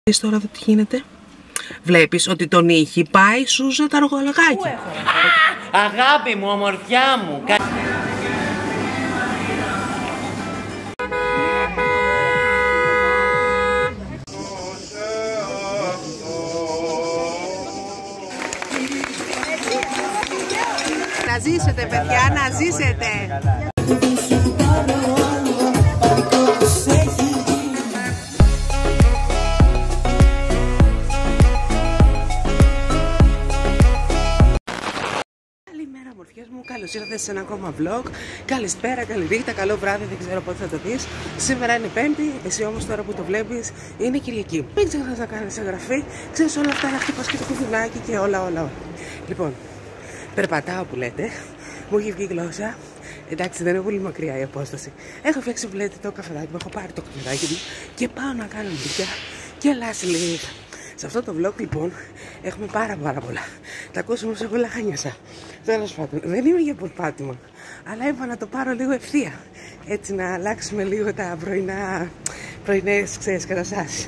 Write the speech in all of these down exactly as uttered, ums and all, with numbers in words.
Δεις τώρα εδώ τι γίνεται. Βλέπεις ότι τον ήχη πάει Σούζα τα αργολογάκια. Αγάπη μου, ομορφιά μου. Να ζήσετε παιδιά, να ζήσετε. Καλημέρα μορφιές μου, καλώς ήρθατε σε ένα ακόμα vlog. Καλησπέρα, καλή νύχτα, καλό βράδυ, δεν ξέρω πότε θα το δεις. Σήμερα είναι Πέμπτη, εσύ όμως τώρα που το βλέπεις είναι Κυριακή. Μην ξεχνάς να κάνεις εγγραφή, ξέρεις όλα αυτά, να χτυπάς και το κουδουνάκι και όλα όλα όλα. Λοιπόν, περπατάω που λέτε, μου έχει βγει γλώσσα. Εντάξει, δεν είναι πολύ μακριά η απόσταση. Έχω φτιάξει που λέτε το καφεδάκι μου, έχω πάρει το καφεδάκι μου και πάω να κάνω δουλειά και last leave. Σε αυτό το vlog λοιπόν έχουμε πάρα πάρα πολλά. Τα ακούσαμε όσο εγώ λαχάνιασα. Τέλος πάντων, δεν είμαι για περπάτημα, αλλά είπα να το πάρω λίγο ευθεία. Έτσι να αλλάξουμε λίγο τα πρωινά, πρωινές, ξέρεις, καταστάσεις.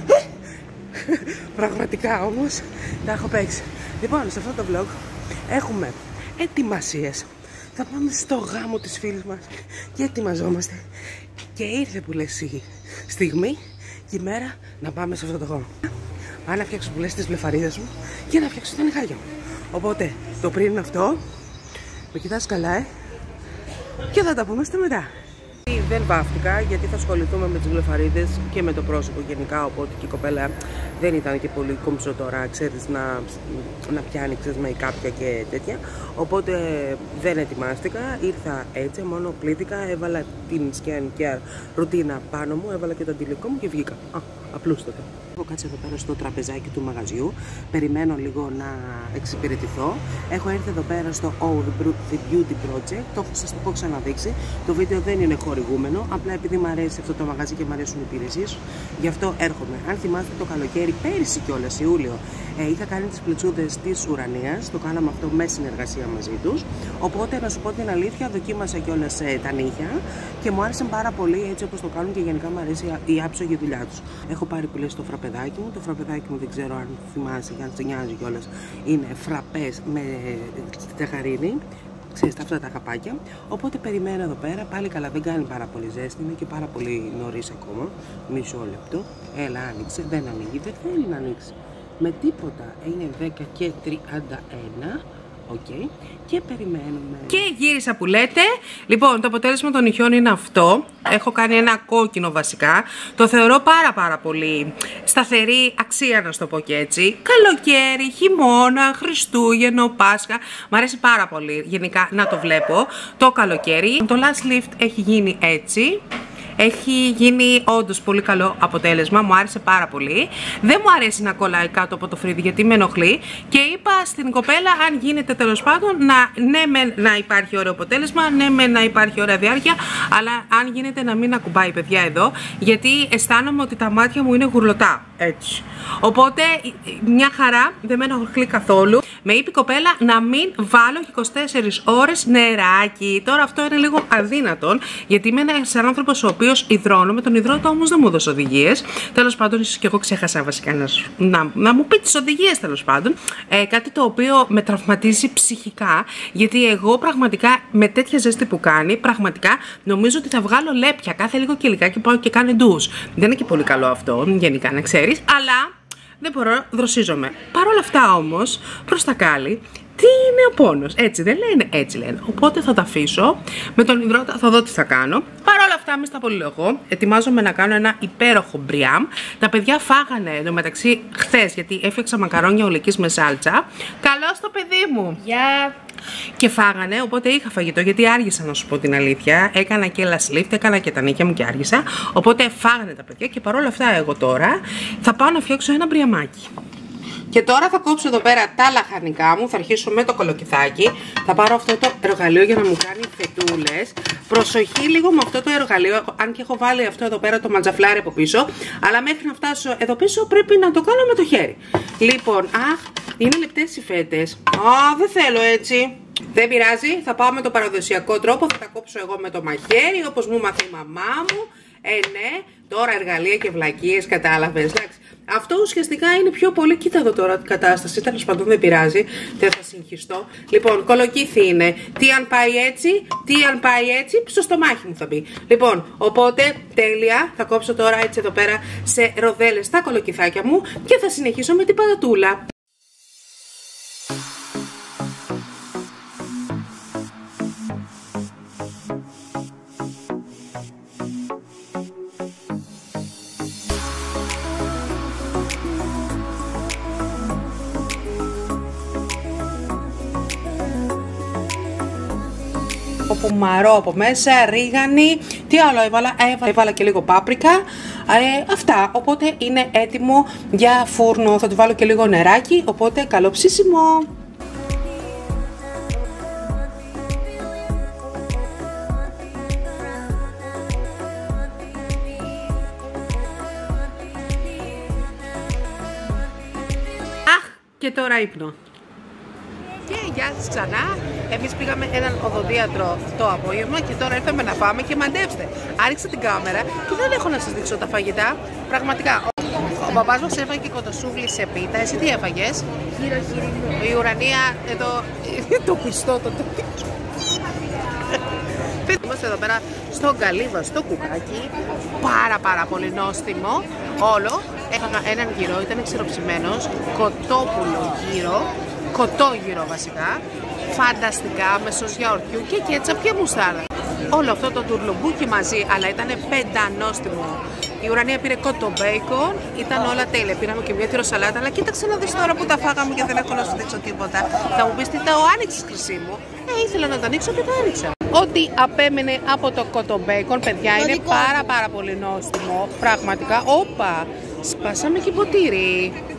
Πραγματικά όμως τα έχω παίξει. Λοιπόν, σε αυτό το vlog έχουμε ετοιμασίες. Θα πάμε στο γάμο της φίλης μας και ετοιμαζόμαστε. Και ήρθε που λες η στιγμή και η μέρα να πάμε σε αυτό το γάμο. Πάω να φτιάξω που λες τις βλεφαρίδες μου και να φτιάξω τα νυχάκια μου. Οπότε το πριν είναι αυτό. Με κοιτάς καλά, ε. Και θα τα πούμε στα μετά. Δεν βάφτηκα γιατί θα ασχοληθούμε με τις βλεφαρίδες και με το πρόσωπο γενικά. Οπότε και η κοπέλα δεν ήταν και πολύ κομψό τώρα, ξέρεις, να, να πιάνει, ξέρεις, με κάποια και τέτοια. Οπότε δεν ετοιμάστηκα, ήρθα έτσι, μόνο πλήθηκα, έβαλα την skin care ρουτίνα πάνω μου, έβαλα και το αντιλικό μου και βγήκα. Α, απλούστατα. Έχω κάτσει εδώ πέρα στο τραπεζάκι του μαγαζιού, περιμένω λίγο να εξυπηρετηθώ. Έχω έρθει εδώ πέρα στο Oh The Beauty Project, το σας το έχω ξαναδείξει. Το βίντεο δεν είναι χορηγούμενο, απλά επειδή μου αρέσει αυτό το μαγαζί και μου αρέσουν οι υπηρεσίες, γι' αυτό έρχομαι. Αν θυμάστε το καλοκαίρι, πέρυσι κιόλας, Ιούλιο, ε, είχα κάνει τις πλετσούδες της Ουρανίας, το κάναμε αυτό με συνεργασία μαζί τους. Οπότε να σου πω την αλήθεια, δοκίμασα κιόλας ε, τα νύχια και μου άρεσαν πάρα πολύ έτσι όπως το κάνουν και γενικά μου αρέσει η άψογη δουλειά τους. Έχω πάρει που λες το φραπεδάκι μου, το φραπεδάκι μου δεν ξέρω αν θυμάσαι και αν σε νοιάζει κιόλας, είναι φραπές με τεχαρίνη. Ξέρεις, αυτά τα χαπάκια. Οπότε περιμένω εδώ πέρα. Πάλι καλά, δεν κάνει πάρα πολύ ζέστη. Είναι και πάρα πολύ νωρίς ακόμα. Μισό λεπτό. Έλα, άνοιξε. Δεν ανοίγει. Δεν θέλει να ανοίξει. Με τίποτα. Είναι δέκα και τριάντα ένα. Οκ. Okay. Και περιμένουμε. Και γύρισα που λέτε. Λοιπόν, το αποτέλεσμα των νυχιών είναι αυτό. Έχω κάνει ένα κόκκινο βασικά. Το θεωρώ πάρα πάρα πολύ σταθερή αξία, να σου το πω και έτσι. Καλοκαίρι, χειμώνα, Χριστούγεννο, Πάσχα. Μ' αρέσει πάρα πολύ γενικά να το βλέπω το καλοκαίρι. Το last lift έχει γίνει έτσι. Έχει γίνει όντως πολύ καλό αποτέλεσμα, μου άρεσε πάρα πολύ. Δεν μου αρέσει να κολλάει κάτω από το φρύδι γιατί με ενοχλεί. Και είπα στην κοπέλα, αν γίνεται τέλος πάντων, να, ναι, με, να υπάρχει ωραίο αποτέλεσμα, ναι, με, να υπάρχει ωραία διάρκεια, αλλά αν γίνεται να μην ακουμπάει, παιδιά, εδώ, γιατί αισθάνομαι ότι τα μάτια μου είναι γουρλωτά. Έτσι. Οπότε μια χαρά, δεν με ενοχλεί καθόλου. Με είπε η κοπέλα να μην βάλω είκοσι τέσσερις ώρες νεράκι. Τώρα αυτό είναι λίγο αδύνατον, γιατί είμαι ένας άνθρωπος ο οποίος υδρώνω. Με τον υδρότα όμως δεν μου έδωσε οδηγίες. Τέλος πάντων, ίσως και εγώ ξέχασα βασικά να, να, να μου πει τις οδηγίες, τέλος πάντων. Ε, κάτι το οποίο με τραυματίζει ψυχικά, γιατί εγώ πραγματικά με τέτοια ζέστη που κάνει, πραγματικά νομίζω ότι θα βγάλω λέπια κάθε λίγο και λιγάκι, πάω και κάνω ντους. Δεν είναι και πολύ καλό αυτό, γενικά, να ξέρεις, αλλά δεν μπορώ, δροσίζομαι. Παρ' όλα αυτά όμως, προς τα κάλλη, τι είναι ο πόνος, έτσι δεν λένε, έτσι λένε. Οπότε θα τα αφήσω με τον υδρότα, θα δω τι θα κάνω. Παρ' όλα αυτά, μη στα πολυλογώ, ετοιμάζομαι να κάνω ένα υπέροχο μπριάμ. Τα παιδιά φάγανε εντωμεταξύ χθες, γιατί έφτιαξα μακαρόνια ολικής με σάλτσα. Καλώς το παιδί μου! Γεια! Yeah. Και φάγανε, οπότε είχα φαγητό, γιατί άργησα, να σου πω την αλήθεια. Έκανα και last lift, έκανα και τα νύχια μου και άργησα. Οπότε φάγανε τα παιδιά και παρόλα αυτά εγώ τώρα θα πάω να φτιάξω ένα μπριαμάκι. Και τώρα θα κόψω εδώ πέρα τα λαχανικά μου, θα αρχίσω με το κολοκυθάκι. Θα πάρω αυτό το εργαλείο για να μου κάνει φετούλες. Προσοχή λίγο με αυτό το εργαλείο, αν και έχω βάλει αυτό εδώ πέρα το ματζαφλάρι από πίσω. Αλλά μέχρι να φτάσω εδώ πίσω πρέπει να το κάνω με το χέρι. Λοιπόν, αχ, είναι λεπτές οι φέτες. Α, δεν θέλω έτσι. Δεν πειράζει, θα πάω με το παραδοσιακό τρόπο, θα τα κόψω εγώ με το μαχαίρι, όπως μου μάθει η μαμά μου. Ε, ναι, τώρα εργαλεία και βλακίες, κατάλαβες, εντάξει. Αυτό ουσιαστικά είναι πιο πολύ. Κοίτα εδώ τώρα την κατάσταση. Τέλος πάντων, δεν πειράζει. Δεν θα συγχυστώ. Λοιπόν, κολοκύθι είναι. Τι αν πάει έτσι, τι αν πάει έτσι, στο στομάχι μου θα μπει. Λοιπόν, οπότε τέλεια. Θα κόψω τώρα έτσι εδώ πέρα σε ροδέλες τα κολοκυθάκια μου και θα συνεχίσω με την πατατούλα. Πουμαρό από μέσα, ρίγανη, τι άλλο έβαλα, έβαλα, έβαλα και λίγο πάπρικα, ε, αυτά, οπότε είναι έτοιμο για φούρνο, θα του βάλω και λίγο νεράκι, οπότε καλό ψήσιμο. Αχ, και τώρα ύπνο. Και γεια σας ξανά. Εμείς πήγαμε έναν οδοντίατρο το απόγευμα και τώρα ήρθαμε να φάμε και μαντέψτε. Άνοιξα την κάμερα και δεν έχω να σας δείξω τα φαγητά. Πραγματικά. Ο μπαμπάς μας έφαγε κοτοσούβλι σε πίτα. Εσύ τι έφαγες? Η Ουρανία εδώ. Το πιστό το το. Είμαστε εδώ πέρα στο Γκαλίβα, στο κουκάκι. Πάρα πάρα πολύ νόστιμο. Όλο. Έφαγα έναν γύρο, ήταν ξηροψημένος. Κοτόπουλο γύρο. Κοτόγυρο βασικά, φανταστικά, με σως γιαουρτιού και κέτσαπ και μουστάρδα. Όλο αυτό το τουρλουμπούκι μαζί, αλλά ήταν πεντανόστιμο. Η Ουρανία πήρε κότο μπέικον, ήταν όλα τέλεια. Πήραμε και μια τυροσαλάτα, αλλά κοίταξε να δεις τώρα που τα φάγαμε και δεν έχω να σου δείξω τίποτα. Θα μου πεις τι τα άνοιξες, χρυσή μου? Ε, ήθελα να τα ανοίξω και τα άνοιξα. Ό,τι απέμενε από το κότο μπέικον, παιδιά, είναι πάρα πάρα πολύ νόστιμο. Πραγματικά, όπα, σπάσαμε και ποτήρι.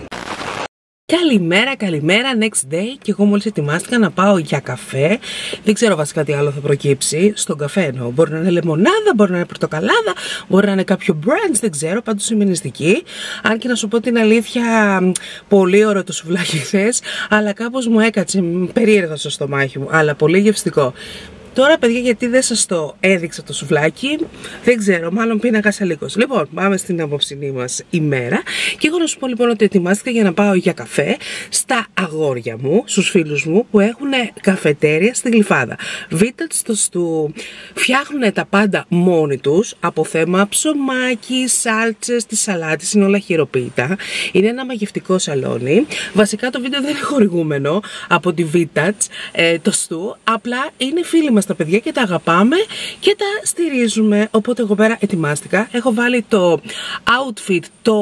Καλημέρα, καλημέρα, next day. Και εγώ μόλις ετοιμάστηκα να πάω για καφέ. Δεν ξέρω βασικά τι άλλο θα προκύψει. Στον καφέ εννοώ. Μπορεί να είναι λεμονάδα, μπορεί να είναι πορτοκαλάδα, μπορεί να είναι κάποιο brunch, δεν ξέρω. Πάντως είμαι νηστική. Αν και να σου πω την αλήθεια, πολύ ωραίο το σουβλάκι χθες, αλλά κάπως μου έκατσε περίεργο στο στομάχι μου. Αλλά πολύ γευστικό. Τώρα, παιδιά, γιατί δεν σας το έδειξα το σουβλάκι, δεν ξέρω, μάλλον πίνακα λίγος. Λοιπόν, πάμε στην απόψινή μας ημέρα. Και εγώ να σου πω λοιπόν ότι ετοιμάστηκα για να πάω για καφέ στα αγόρια μου, στους φίλους μου που έχουν καφετέρια στη Γλυφάδα. Βίτατς το στου φτιάχνουν τα πάντα μόνοι τους, από θέμα ψωμάκι, σάλτσες, τις σαλάτες, είναι όλα χειροποίητα. Είναι ένα μαγευτικό σαλόνι. Βασικά το βίντεο δεν είναι χορηγούμενο από τη Βίτατς, ε, το στου, απλά είναι φίλοι μας τα παιδιά και τα αγαπάμε και τα στηρίζουμε. Οπότε εγώ πέρα ετοιμάστηκα. Έχω βάλει το outfit, το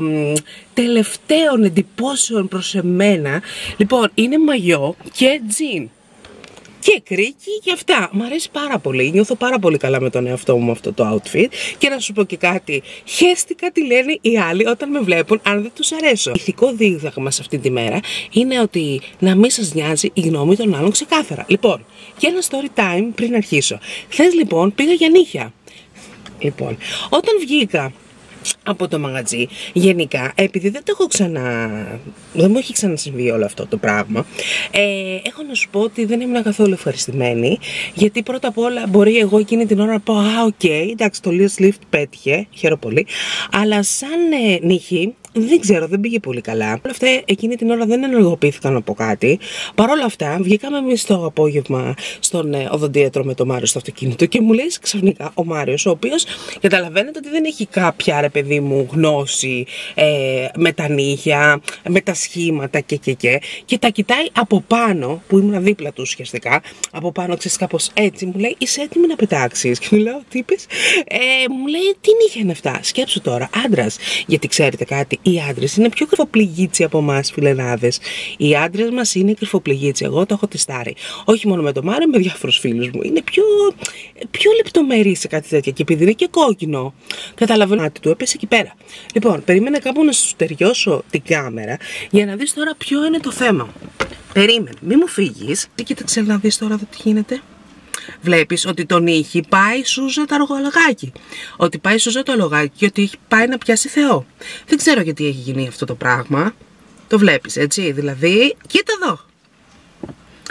τελευταίων εντυπώσεων προς εμένα. Λοιπόν, είναι μαγιό και τζιν. Και κρίκι και αυτά. Μ' αρέσει πάρα πολύ. Νιώθω πάρα πολύ καλά με τον εαυτό μου με αυτό το outfit. Και να σου πω και κάτι. Χαίστηκα τι λένε οι άλλοι όταν με βλέπουν, αν δεν τους αρέσω. Ηθικό δίδαγμα σε αυτή τη μέρα είναι ότι να μην σας νοιάζει η γνώμη των άλλων ξεκάθαρα. Λοιπόν, και ένα story time πριν αρχίσω. Χθες λοιπόν πήγα για νύχια. Λοιπόν, όταν βγήκα από το μαγαζί, γενικά, επειδή δεν το έχω ξανά, δεν μου έχει ξανασυμβεί όλο αυτό το πράγμα, ε, έχω να σου πω ότι δεν ήμουν καθόλου ευχαριστημένη, γιατί πρώτα απ' όλα μπορεί εγώ εκείνη την ώρα να πω, α, οκ, okay, εντάξει, το Leo's Lift πέτυχε, χαίρομαι πολύ, αλλά σαν ε, νύχη, δεν ξέρω, δεν πήγε πολύ καλά. Όλα αυτά εκείνη την ώρα δεν ενεργοποιήθηκαν από κάτι. Παρ' όλα αυτά, βγήκαμε εμείς το απόγευμα στον ε, οδοντίατρο με τον Μάριο στο αυτοκίνητο και μου λέει ξαφνικά ο Μάριος, ο οποίος καταλαβαίνετε ότι δεν έχει κάποια, ρε παιδί μου, γνώση ε, με τα νύχια, με τα σχήματα και και και. Και τα κοιτάει από πάνω, που ήμουν δίπλα του ουσιαστικά, από πάνω, ξέρεις, κάπως έτσι, μου λέει είσαι έτοιμη να πετάξεις? Και μου λέω τι είπες? Ε, μου λέει τι νύχια είναι αυτά? Σκέψου τώρα, άντρας, γιατί ξέρετε κάτι. Οι άντρες είναι πιο κρυφοπληγίτσι από εμάς, φιλενάδες. Οι άντρες μας είναι κρυφοπληγίτσι. Εγώ το έχω τεστάρει. Όχι μόνο με τον Μάριο, με διάφορους φίλους μου. Είναι πιο, πιο λεπτομερή σε κάτι τέτοιο. Και επειδή είναι και κόκκινο, καταλαβαίνω ότι του έπεσε εκεί πέρα. Λοιπόν, περίμενε κάπου να σου στεριώσω την κάμερα για να δεις τώρα ποιο είναι το θέμα. Περίμενε, μη μου φύγεις. Τι κοίταξε να δεις τώρα εδώ τι γίνεται. Βλέπεις ότι τον ήχη πάει Σούζα το αλογάκι. Ότι πάει Σούζα το αλογάκι και ότι πάει να πιάσει Θεό. Δεν ξέρω γιατί έχει γίνει αυτό το πράγμα. Το βλέπεις έτσι, δηλαδή, κοίτα εδώ.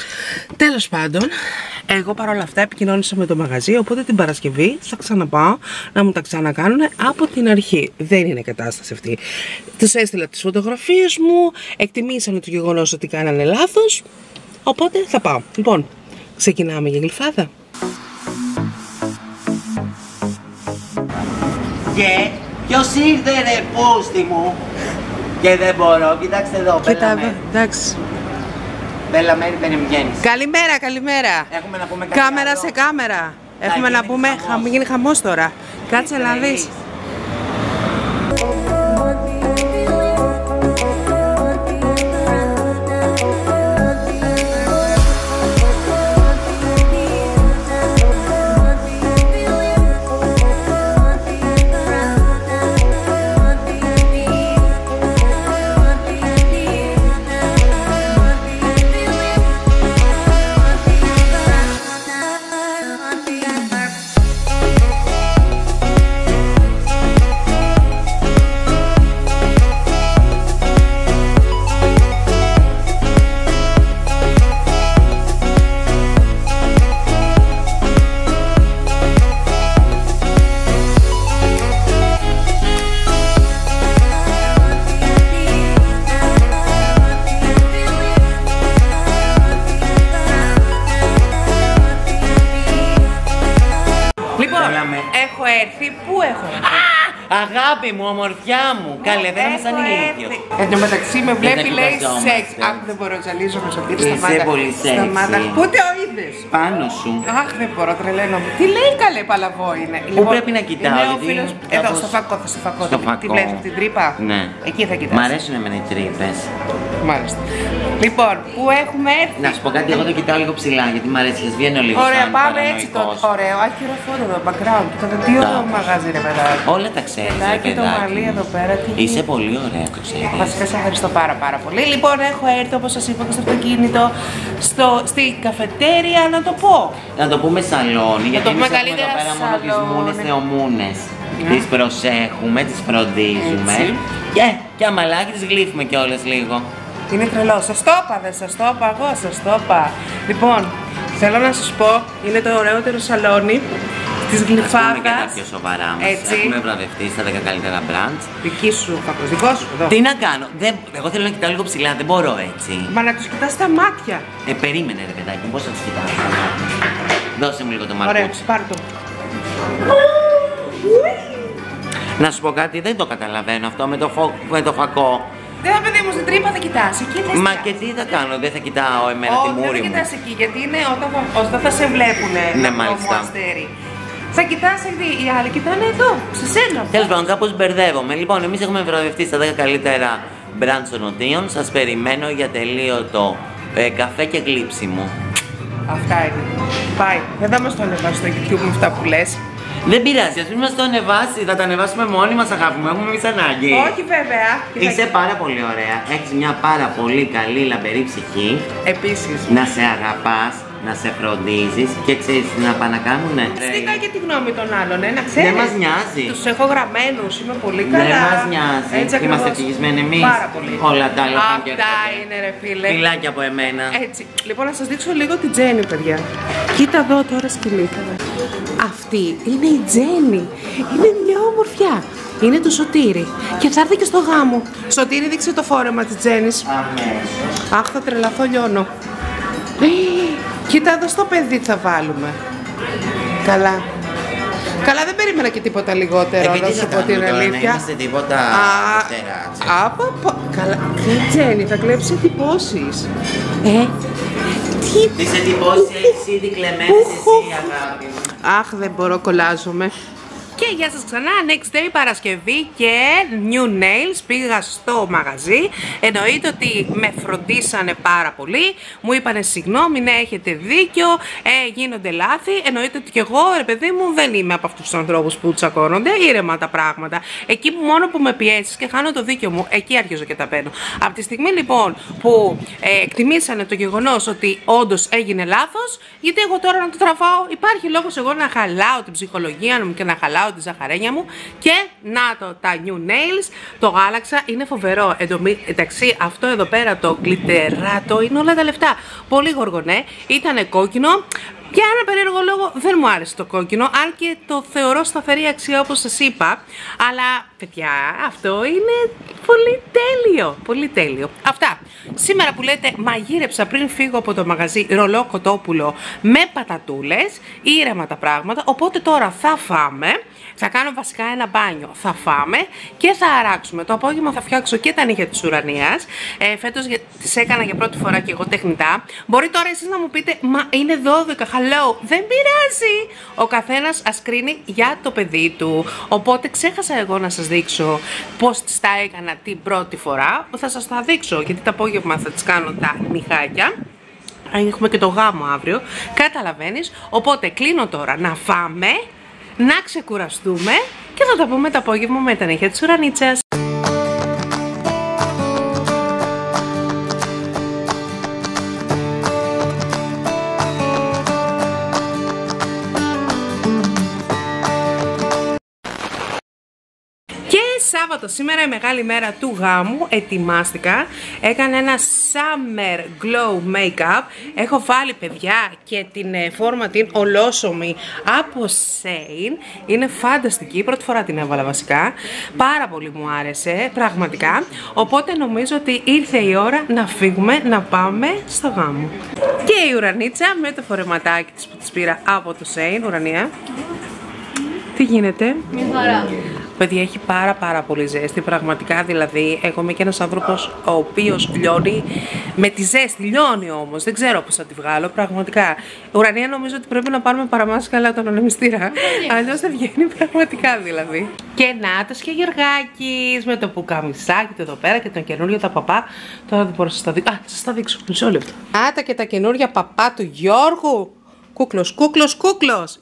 Τέλος πάντων, εγώ παρόλα αυτά επικοινώνησα με το μαγαζί, οπότε την Παρασκευή θα ξαναπάω να μου τα ξανακάνουν από την αρχή. Δεν είναι κατάσταση αυτή. Τους έστειλα τις φωτογραφίες μου, εκτιμήσανε το γεγονός ότι κάνανε λάθος, οπότε θα πάω. Λοιπόν, ξεκινάμε για Γλυφάδα. Και ποιος ήρθε ρε πούστη μου? Και δεν μπορώ, κοιτάξτε εδώ, Κοίτα εδώ, εντάξει. Μπέλα Μέρη δεν βγαίνεις. Καλημέρα, καλημέρα. Έχουμε να πούμε κάτι Κάμερα άλλο. σε κάμερα. Έχουμε να πούμε, θα γίνει χαμός τώρα. Κάτσε να δεις. Έχω έρθει, πού έχω έρθει? Αγάπη μου, ομορφιά μου. Καλέ, δεν είμαι σαν ηλίθιο. Εν τω μεταξύ με βλέπει, λέει σεξ. Αχ, δεν μπορώ, τζαλίζω με σωτήρι, σταμάτα. Είσαι πολύ Σταμάτα. σεξι. Πού το είδες? Πάνω σου. Αχ, δεν μπορώ, τρελαίνομαι. Τι λέει καλέ παλαβό είναι? Πού πρέπει να κοιτάω, Είναι ο γιατί φίλος. είναι Εδώ, κάπως- στο φακό, θα στο φακό. Στο Τη- φακό. Τη βλέπεις από την τρύπα? Ναι. Εκεί θα κοιτάς. Μ' αρέσουν εμένα οι τρύπες. Μάλιστα. Λοιπόν, πού έχουμε έρθει? Να σου πω κάτι, εγώ το κοιτάω λίγο ψηλά γιατί μου αρέσει, ας βγαίνω λίγο. Ωραία, σαν πάμε έτσι το παρανοϊκός. ωραίο. Άχι ωραίο φото εδώ, background. Κοίτα τι ωραίο Εντάξει. μαγάζι ρε παιδάκι. Όλα τα ξέρεις, ρε Παιδάκι το παιδάκι μαλλί μου. εδώ πέρα. τι Είσαι γίνεται. πολύ ωραία, το ξέρεις. Βασικά σε ευχαριστώ πάρα πάρα πολύ. Λοιπόν, έχω έρθει όπως σας είπα και στο αυτοκίνητο, στο, στη καφετέρια να το πω. Να το πούμε σαλόνι, γιατί το πούμε εμείς έχουμε καλύτερα εδώ πέρα μόνο τις σαλόνι. μούνες θεομούνες. Ναι. Τις προσέχουμε, τις φροντίζουμε. Έτσι. Και, και αμαλάκι τις γλύφουμε κιόλας λίγο. Είναι τρελό. Σας το είπα, δεν σας το είπα εγώ, σας το είπα. Λοιπόν, θέλω να σας πω, είναι το ωραιότερο σαλόνι της Ας πούμε και τα Γλυφάδας. πιο σοβαρά μας. Έτσι. Έχουμε βραβευτεί στα δέκα καλύτερα μπραντς. Δική σου, φακός, δικό σου, εδώ. Τι να κάνω, δεν, εγώ θέλω να κοιτάω λίγο ψηλά, δεν μπορώ έτσι. Μα να τους κοιτάς τα μάτια. Ε, περίμενε ρε παιδάκι μου, πώς θα τους κοιτάω. Δώσε μου λίγο το Ωραία, μαρκούτσι. πάρ' το. Να σου πω κάτι, δεν το καταλαβαίνω αυτό με το, φο... με το φακό. Δεν θα παιδί μου, στην τρύπα θα κοιτάς, εκεί θες Μα κοιτάς. και τι θα κάνω, δεν θα κοιτάω εμένα τη Όχι, δεν μούρη θα μου. κοιτάς εκεί, γιατί είναι όταν θα, όταν θα σε βλέπουνε Ναι, το μάλιστα. αστέρι. Θα κοιτάς εκεί, οι άλλοι κοιτάνε εδώ, σε σένα. Τέλος πάντων, κάπως μπερδεύομαι. Λοιπόν, εμείς έχουμε βραβευτεί στα δέκα καλύτερα μπραντς των Νοτίων. Σας περιμένω για τελείωτο ε, καφέ και γλύψιμο. Αυτά είναι. Πάει. Δεν θα μας το ανεβάσει στο YouTube με αυτά που λες. Δεν πειράζει, ας μην μας το ανεβάσει, θα το ανεβάσουμε μόνοι μας, αγάπη μου, έχουμε εμείς ανάγκη. Όχι βέβαια. Και θα- Είσαι πάρα πολύ ωραία, έχεις μια πάρα πολύ καλή λαμπερή ψυχή, Επίσης. να σε αγαπάς, να σε φροντίζεις και ξέρεις τι να πάνε να κάνουνε. Στήκα και τη γνώμη των άλλων, ε, να ξέρεις. Δεν μας νοιάζει. Τους έχω γραμμένους, είμαι πολύ καλά. Δεν μας νοιάζει, Έτσι ακριβώς. είμαστε ευτυχισμένοι εμείς. Πάρα πολύ. Όλα τα άλλα πάνε και Αυτά έρχονται. είναι ρε φίλε. Φιλάκια από εμένα. Έτσι. Λοιπόν, να σας δείξω λίγο την Τζέννη, παιδιά. Κοίτα εδώ τώρα σκυλίθαρα. Αυτή είναι η Τζέννη. Είναι μια ομορφιά. Είναι το Σωτήρι. Και θα έρθει και στο γάμο. Σωτήρι, δείξε το φόρεμα της Τζέννης. Αμέσως. Αχ, θα τρελαθώ, λιώνω. Ε, Κοίτα εδώ στο παιδί τι θα βάλουμε. Καλά. Καλά, δεν περίμενα και τίποτα λιγότερο, Επειδή να θα σου πω κάνουμε την τώρα, να αλήθεια. είμαστε τίποτα Α, τεράτσια. απα, πα, καλά. Τι Τζέννη, θα κλέψει εντυπώσεις. Ε, τι... Τις εντυπώσεις έχεις ήδη κλεμμένες εσύ, αγάπη μου. Αχ, δεν μπορώ, κολλάζομαι. Και γεια σας ξανά, next day Παρασκευή και new nails, πήγα στο μαγαζί. Εννοείται ότι με φροντίσανε πάρα πολύ, μου είπανε συγγνώμη, ναι έχετε δίκιο, ε, γίνονται λάθη. Εννοείται ότι και εγώ, ρε παιδί μου, δεν είμαι από αυτούς τους ανθρώπους που τσακώνονται, ήρεμα τα πράγματα. Εκεί που μόνο που με πιέσεις και χάνω το δίκιο μου, εκεί αρχίζω και τα παίρνω. Από τη στιγμή λοιπόν που ε, εκτιμήσανε το γεγονός ότι όντως έγινε λάθος, γιατί εγώ τώρα να το τραβάω, υπάρχει λόγος εγώ να χαλάω την ψυχολογία μου και να χαλάω τη ζαχαρένια μου. Και να το, τα New Nails, το άλλαξα, είναι φοβερό. Εντάξει, αυτό εδώ πέρα το γκλιτεράτο είναι όλα τα λεφτά. Πολύ γοργονέ, ήτανε κόκκινο. Για ένα περίεργο λόγο δεν μου άρεσε το κόκκινο, αν και το θεωρώ σταθερή αξία όπως σας είπα. Αλλά παιδιά, αυτό είναι πολύ τέλειο, πολύ τέλειο. Αυτά. Σήμερα που λέτε μαγείρεψα πριν φύγω από το μαγαζί ρολό κοτόπουλο με πατατούλες, ήρεμα τα πράγματα, οπότε τώρα θα φάμε. Θα κάνω βασικά ένα μπάνιο, θα φάμε και θα αράξουμε. Το απόγευμα θα φτιάξω και τα νύχια της ουρανίας. Ε, φέτος τις έκανα για πρώτη φορά και εγώ τεχνητά. Μπορεί τώρα εσείς να μου πείτε, μα είναι δώδεκα, χαλό. Δεν πειράζει. Ο καθένας ας κρίνει για το παιδί του. Οπότε ξέχασα εγώ να σας δείξω πώς τις τα έκανα την πρώτη φορά. Θα σας τα δείξω, γιατί το απόγευμα θα τις κάνω τα νυχάκια. Έχουμε και το γάμο αύριο. Καταλαβαίνεις. Οπότε κλείνω τώρα να φάμε, να ξεκουραστούμε και θα τα πούμε το απόγευμα με τα νύχια της ουρανίτσας. Σάββατο, σήμερα η μεγάλη μέρα του γάμου, ετοιμάστηκα, έκανα ένα summer glow makeup, έχω βάλει παιδιά και την φόρμα την ολόσωμη από Shein, είναι φανταστική, πρώτη φορά την έβαλα βασικά, πάρα πολύ μου άρεσε, πραγματικά, οπότε νομίζω ότι ήρθε η ώρα να φύγουμε, να πάμε στο γάμο. Και η Ουρανίτσα με το φορεματάκι της που της πήρα από το Shein, Ουρανία, τι γίνεται? Μια χαρά. Παιδιά, έχει πάρα πάρα πολύ ζέστη, πραγματικά δηλαδή. Εγώ είμαι και ένας άνθρωπος ο οποίος λιώνει με τη ζέστη, λιώνει όμως. Δεν ξέρω πώς θα τη βγάλω, πραγματικά. Ουρανία, νομίζω ότι πρέπει να πάρουμε παραμάσκαλα τον ανεμιστήρα. Αλλιώς δεν βγαίνει, πραγματικά δηλαδή. Και Νάτος και Γεωργάκης με το πουκαμισάκι του εδώ πέρα και τον καινούριο τα παπά. Τώρα δεν μπορώ να σας τα δείξω. Α, σας τα δείξω. Μισό λεπτό. Άτα και τα καινούρια παπά του Γιώργου. Κούκλος, κούκλος, κούκλος.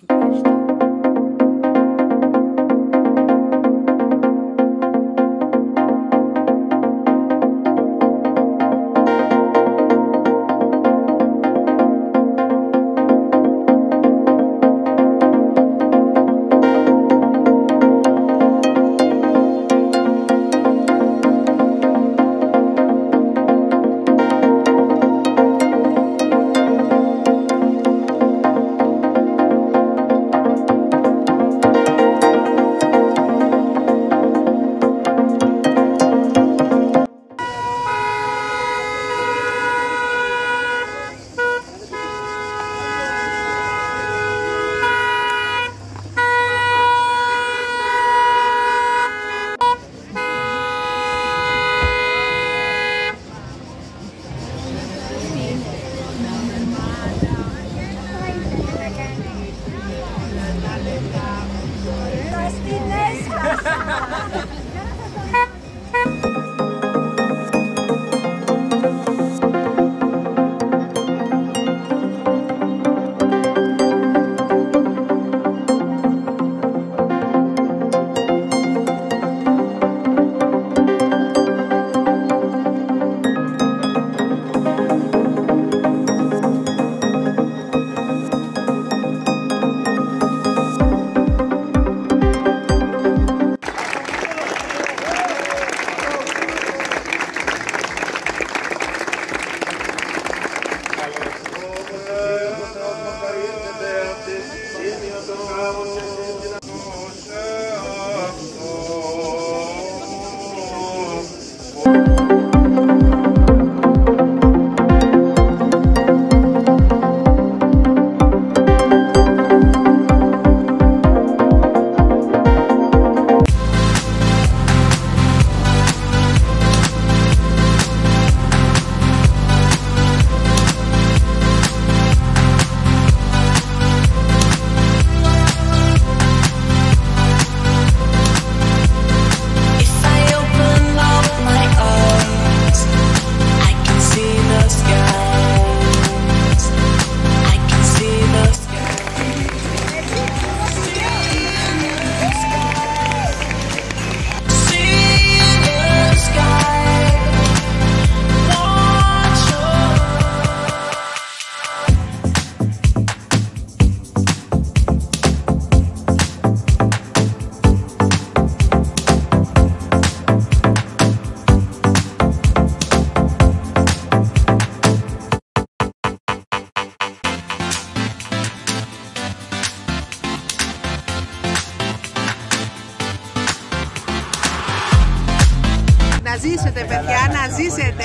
να ζήσετε.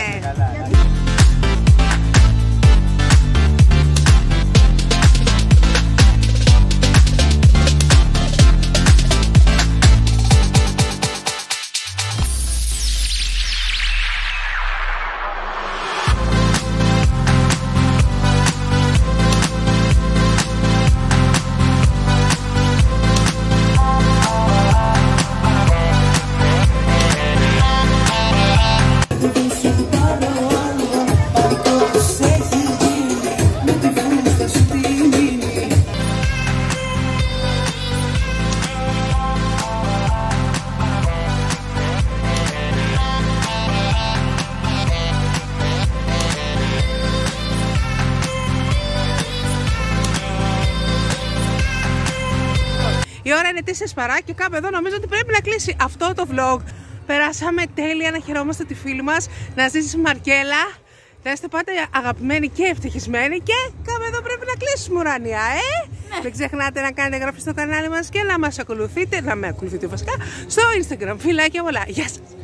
Η ώρα είναι τέσσερις παρά και κάπου εδώ νομίζω ότι πρέπει να κλείσει αυτό το vlog. Περάσαμε τέλεια, να χαιρόμαστε τη φίλη μας, να ζήσει Μαρκέλα, να είστε πάντα αγαπημένοι και ευτυχισμένοι και κάπου εδώ πρέπει να κλείσουμε ουρανία, ε! Ναι. Μην ξεχνάτε να κάνετε εγγραφή στο κανάλι μας και να μας ακολουθείτε, να με ακολουθείτε βασικά, στο Instagram. Φιλάκια πολλά, γεια σας!